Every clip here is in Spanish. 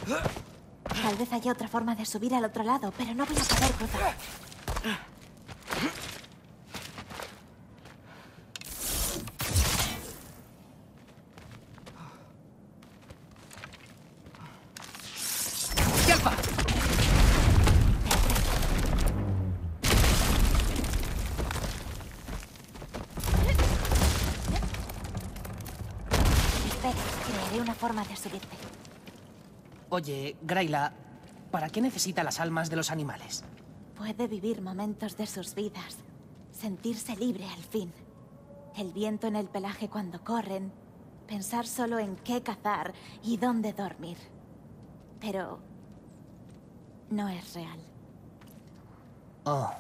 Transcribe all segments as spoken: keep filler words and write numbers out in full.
Tal vez haya otra forma de subir al otro lado, pero no voy a poder cruzar. ¡Yalpa! Espera, crearé una forma de subirte. Oye, Grayla, ¿para qué necesita las almas de los animales? Puede vivir momentos de sus vidas. Sentirse libre al fin. El viento en el pelaje cuando corren. Pensar solo en qué cazar y dónde dormir. Pero... no es real. Oh.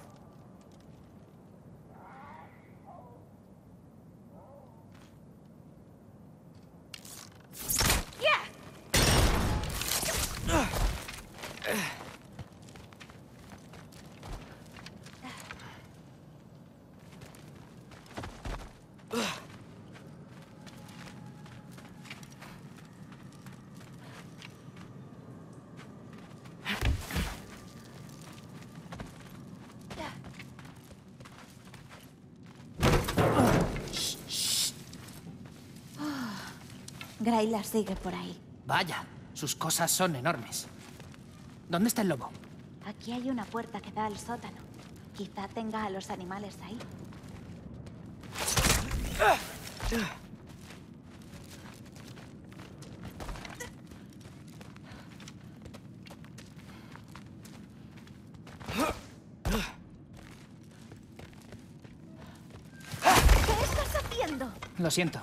Grayla sigue por ahí. Vaya, sus cosas son enormes. ¿Dónde está el lobo? Aquí hay una puerta que da al sótano. Quizá tenga a los animales ahí. ¿Qué estás haciendo? Lo siento.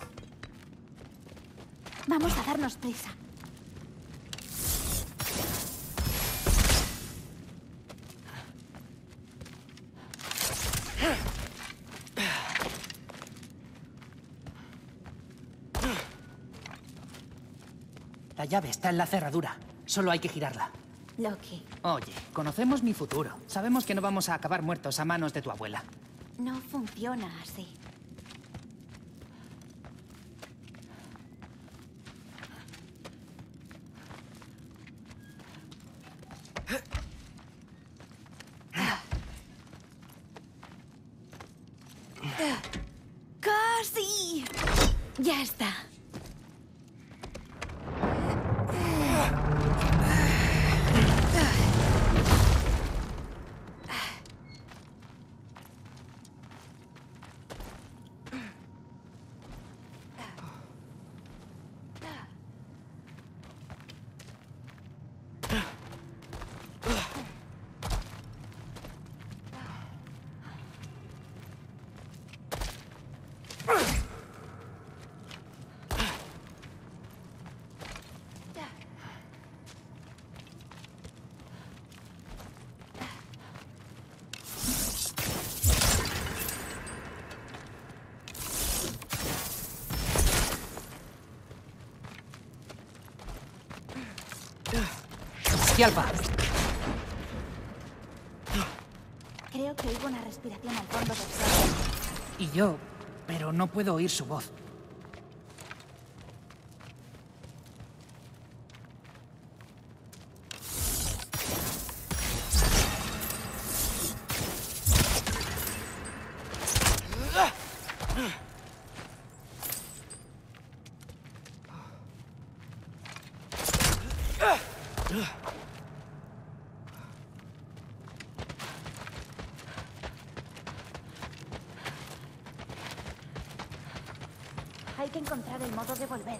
Vamos a darnos prisa. La llave está en la cerradura. Solo hay que girarla. Loki, Oye, conocemos mi futuro. Sabemos que no vamos a acabar muertos a manos de tu abuela. no funciona así. ¡Casi! Ya está. ¡Yalpa! Creo que oigo una respiración al fondo del sótano. Y yo, pero no puedo oír su voz. Hay que encontrar el modo de volver.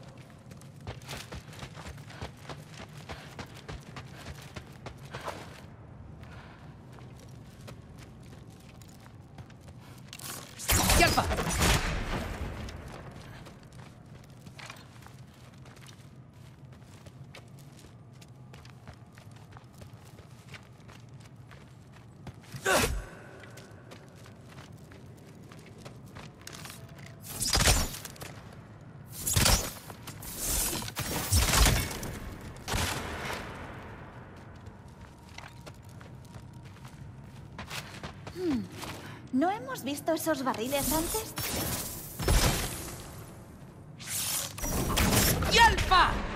¡Yalpa! ¿No hemos visto esos barriles antes? ¡Yalpa!